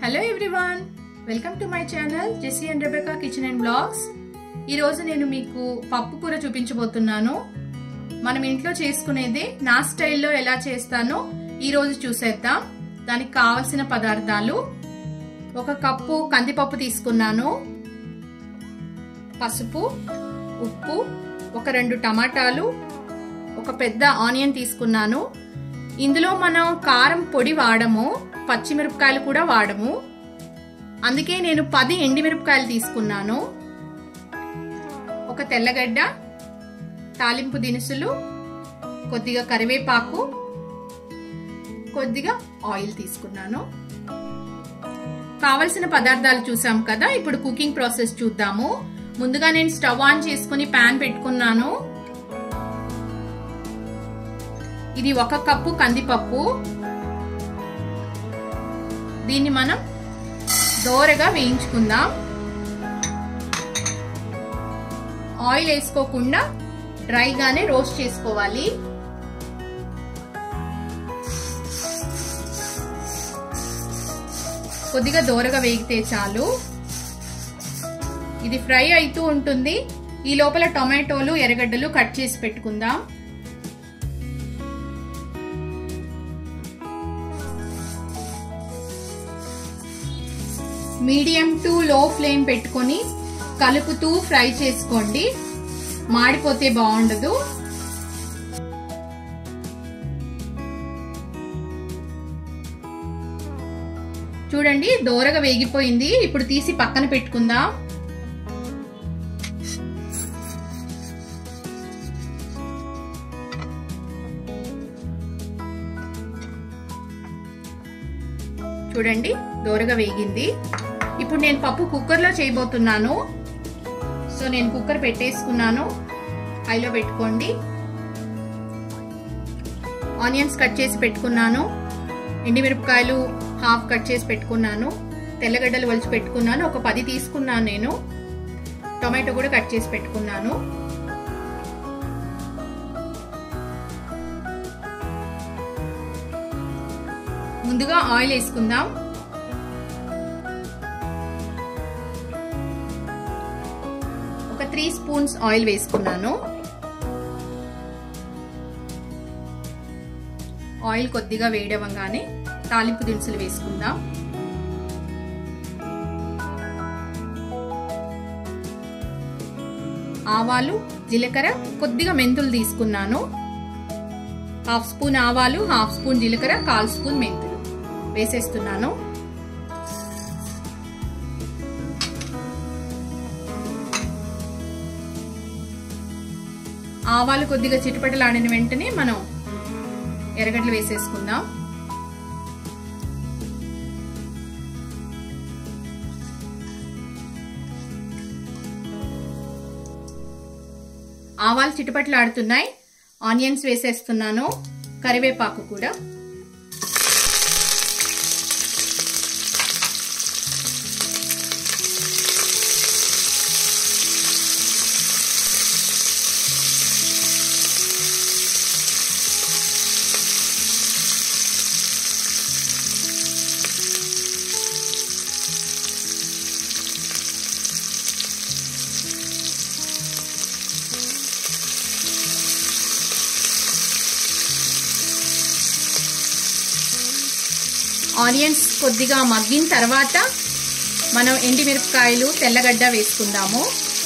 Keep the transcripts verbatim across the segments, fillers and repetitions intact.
Hello everyone, welcome to my channel Jessie and Rebecca kitchen and blogs. ఈరోజు నేను మీకు పప్పు కూర చూపించబోతున్నాను. మనం ఇంట్లో చేసుకునేది నా స్టైల్లో ఎలా చేస్తానో ఈరోజు చూసేద్దాం. దానికి కావలసిన పదార్థాలు: ఒక కప్పు కందిపప్పు తీసుకున్నాను, పసుపు, ఉప్పు, ఒక రెండు టమాటాలు, ఒక పెద్ద ఆనియన్ తీసుకున్నాను. ఇందులో మనం కారం పొడి వాడము, పచ్చిమిరపకాయలు కూడా వాడము, అందుకే నేను పది ఎండిమిరపకాయలు తీసుకున్నాను. ఒక తెల్లగడ్డ, తాలింపు దినుసులు, కొద్దిగా కరివేపాకు, కొద్దిగా ఆయిల్ తీసుకున్నాను. కావలసిన పదార్థాలు చూసాం కదా. ఇప్పుడు కుకింగ్ ప్రాసెస్ చూద్దాము. ముందుగా నేను స్టవ్ ఆన్ చేసుకుని ప్యాన్ పెట్టుకున్నాను. ఇది ఒక కప్పు కందిపప్పు. దీన్ని మనం దోరగా వేయించుకుందాం. ఆయిల్ వేసుకోకుండా డ్రైగానే రోస్ట్ చేసుకోవాలి. కొద్దిగా దోరగా వేగితే చాలు. ఇది ఫ్రై అవుతూ ఉంటుంది. ఈ లోపల టొమాటోలు, ఎర్రగడ్డలు కట్ చేసి పెట్టుకుందాం. మీడియం టు లో ఫ్లేమ్ పెట్టుకొని కలుపుతూ ఫ్రై చేసుకోండి, మాడిపోతే బాగుండదు. చూడండి, దోరగా వేగిపోయింది. ఇప్పుడు తీసి పక్కన పెట్టుకుందాం. చూడండి, దోరగా వేగింది. ఇప్పుడు నేను పప్పు కుక్కర్లో చేయబోతున్నాను. సో నేను కుక్కర్ పెట్టేసుకున్నాను. హైలో పెట్టుకోండి. ఆనియన్స్ కట్ చేసి పెట్టుకున్నాను, ఎండిమిరపకాయలు హాఫ్ కట్ చేసి పెట్టుకున్నాను, తెల్లగడ్డలు ఒలిచి పెట్టుకున్నాను, ఒక పది తీసుకున్నాను నేను. టొమాటో కూడా కట్ చేసి పెట్టుకున్నాను. ముందుగా ఆయిల్ వేసుకుందాం. ఒక త్రీ స్పూన్స్ ఆయిల్ వేసుకున్నాను. ఆయిల్ కొద్దిగా వేడవగానే తాలింపు దినుసులు వేసుకుందాం. ఆవాలు, జీలకర్ర, కొద్దిగా మెంతులు తీసుకున్నాను. హాఫ్ స్పూన్ ఆవాలు, హాఫ్ స్పూన్ జీలకర్ర, కాల్ స్పూన్ మెంతులు వేసేస్తున్నాను. ఆవాలు కొద్దిగా చిటపటలాడిన వెంటనే మనం ఎర్రగడ్డలు వేసేసుకుందాం. ఆవాలు చిటపటలాడుతున్నాయి. ఆనియన్స్ వేసేస్తున్నాను, కరివేపాకు కూడా. ఆనియన్స్ కొద్దిగా మగ్గిన తర్వాత మనం ఎండిమిరపకాయలు, తెల్లగడ్డ వేసుకుందాము.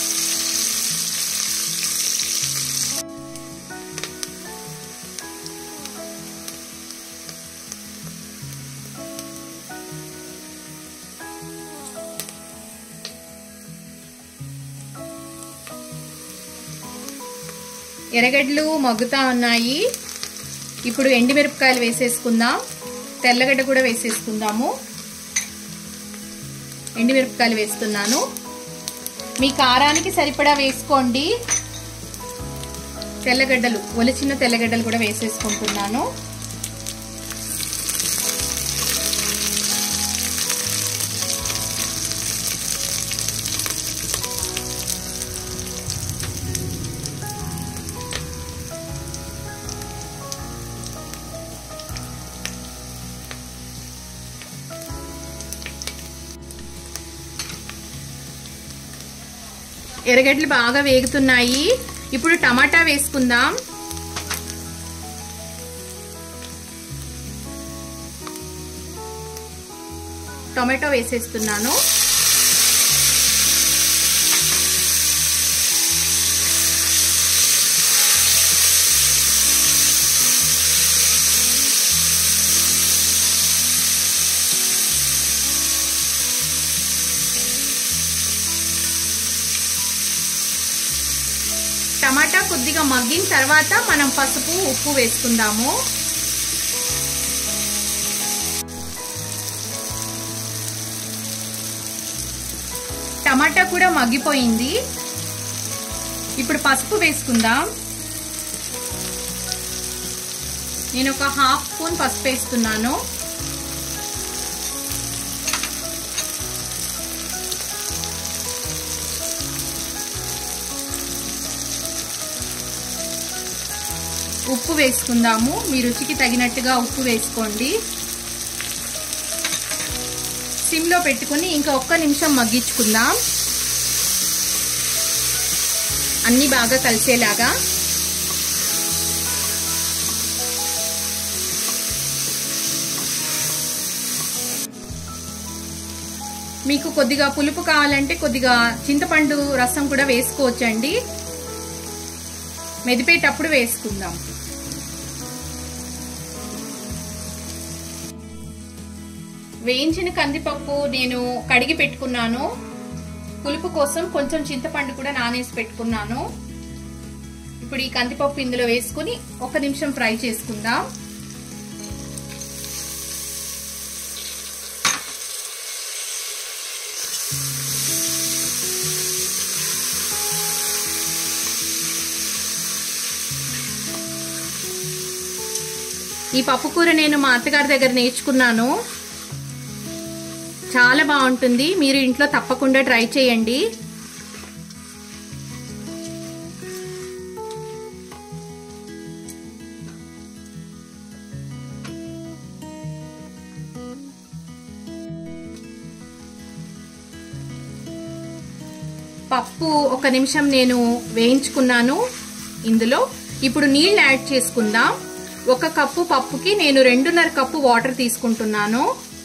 ఎర్రగడ్డలు మగ్గుతా ఉన్నాయి. ఇప్పుడు ఎండిమిరపకాయలు వేసేసుకుందాం. తెల్లగడ్డ కూడా వేసేసుకుందాము. ఎండిమిరపకాయలు వేస్తున్నాను. మీ కారానికి సరిపడా వేసుకోండి. తెల్లగడ్డలు, ఒలిచిన తెల్లగడ్డలు కూడా వేసేసుకుంటున్నాను. ఎర్రగడ్డలు బాగా వేగుతున్నాయి. ఇప్పుడు టమాటా వేసుకుందాం. టొమాటో వేసేస్తున్నాను. టమాటా కొద్దిగా మగ్గిన తర్వాత మనం పసుపు ఉప్పు వేసుకుందాము. టమాటా కూడా మగ్గిపోయింది. ఇప్పుడు పసుపు వేసుకుందాం. నేను ఒక హాఫ్ స్పూన్ పసుపు వేస్తున్నాను. ఉప్పు వేసుకుందాము. మీ రుచికి తగినట్టుగా ఉప్పు వేసుకోండి. సిమ్లో పెట్టుకుని ఇంకా ఒక్క నిమిషం మగ్గించుకుందాం, అన్నీ బాగా కలిసేలాగా. మీకు కొద్దిగా పులుపు కావాలంటే కొద్దిగా చింతపండు రసం కూడా వేసుకోవచ్చండి. మెదిపేటప్పుడు వేసుకుందాం. వేయించిన కందిపప్పు నేను కడిగి పెట్టుకున్నాను. పులుపు కోసం కొంచెం చింతపండు కూడా నానేసి పెట్టుకున్నాను. ఇప్పుడు ఈ కందిపప్పు ఇందులో వేసుకుని ఒక నిమిషం ఫ్రై చేసుకుందాం. ఈ పప్పు కూర నేను మా అత్తగారి దగ్గర నేర్చుకున్నాను. చాలా బాగుంటుంది. మీరు ఇంట్లో తప్పకుండా ట్రై చేయండి. పప్పు ఒక నిమిషం నేను వేయించుకున్నాను ఇందులో. ఇప్పుడు నీళ్ళు యాడ్ చేసుకుందాం. ఒక కప్పు పప్పుకి నేను రెండున్నర కప్పు వాటర్ తీసుకుంటున్నాను.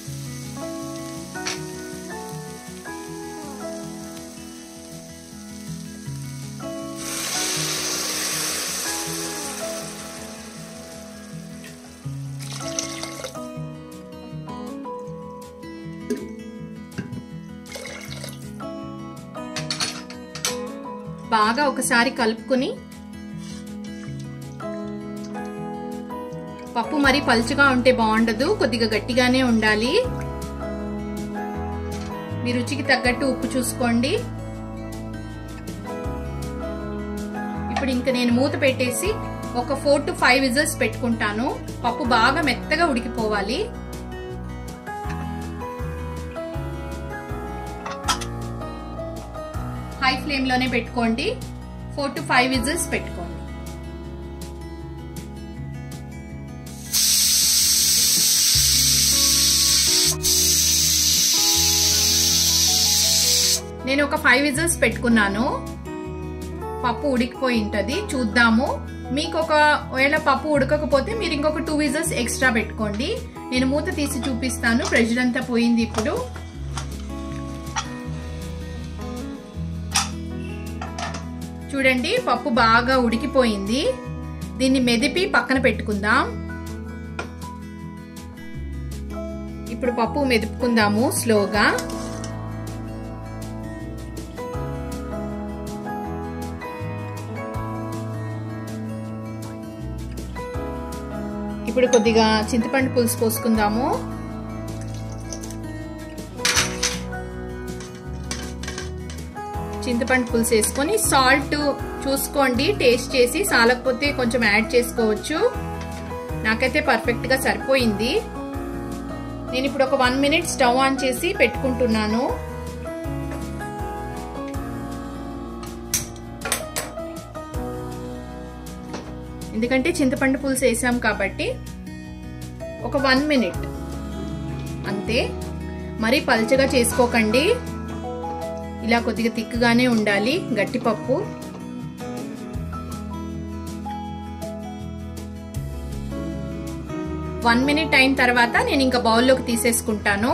బాగా ఒకసారి కలుపుకొని, పప్పు మరి పలుచగా ఉంటే బాగుండదు, కొద్దిగా గట్టిగానే ఉండాలి. మీ రుచికి తగ్గట్టు ఉప్పు చూసుకోండి. ఇప్పుడు ఇంకా నేను మూత పెట్టేసి ఒక ఫోర్ టు ఫైవ్ విజిల్స్ పెట్టుకుంటాను. పప్పు బాగా మెత్తగా ఉడికిపోవాలి. హై ఫ్లేమ్ లోనే పెట్టుకోండి. ఫోర్ టు ఫైవ్ విజిల్స్ పెట్టుకోండి. నేను ఒక ఫైవ్ విజిల్స్ పెట్టుకున్నాను. పప్పు ఉడికిపోయి ఉంటది, చూద్దాము. మీకు ఒకవేళ పప్పు ఉడకకపోతే మీరు ఇంకొక టూ విజిల్స్ ఎక్స్ట్రా పెట్టుకోండి. నేను మూత తీసి చూపిస్తాను. ప్రెషర్ అంతా పోయింది. ఇప్పుడు చూడండి, పప్పు బాగా ఉడికిపోయింది. దీన్ని మెదిపి పక్కన పెట్టుకుందాం. ఇప్పుడు పప్పు మెదుపుకుందాము స్లోగా. ఇప్పుడు కొద్దిగా చింతపండు పులుసు పోసుకుందాము. చింతపండు పులుసు వేసుకొని సాల్ట్ చూసుకోండి, టేస్ట్ చేసి. సాలకపోతే కొంచెం యాడ్ చేసుకోవచ్చు. నాకైతే పర్ఫెక్ట్ గా సరిపోయింది. నేను ఇప్పుడు ఒక వన్ మినిట్ స్టవ్ ఆన్ చేసి పెట్టుకుంటున్నాను. ఎందుకంటే చింతపండు పులుసు వేసాం కాబట్టి ఒక వన్ మినిట్ అంతే. మరీ పల్చగా చేసుకోకండి. ఇలా కొద్దిగా తిక్కుగానే ఉండాలి గట్టి పప్పు. వన్ మినిట్ అయిన తర్వాత నేను ఇంకా బౌల్లోకి తీసేసుకుంటాను.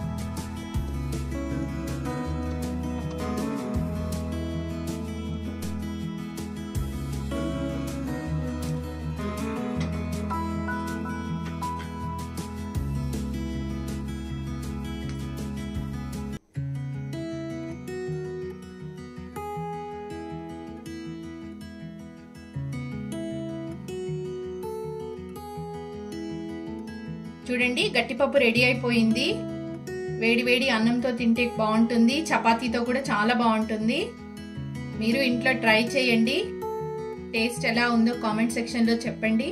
చూడండి గట్టిపప్పు రెడీ అయిపోయింది. వేడి వేడి అన్నంతో తింటే బాగుంటుంది, చపాతీతో కూడా చాలా బాగుంటుంది. మీరు ఇంట్లో ట్రై చేయండి. టేస్ట్ ఎలా ఉందో కామెంట్ సెక్షన్లో చెప్పండి.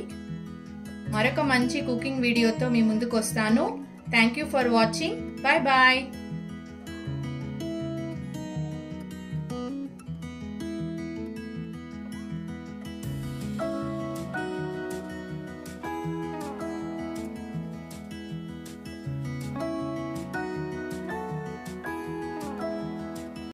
మరొక మంచి కుకింగ్ వీడియోతో మీ ముందుకు వస్తాను. Thank you for watching. Bye bye.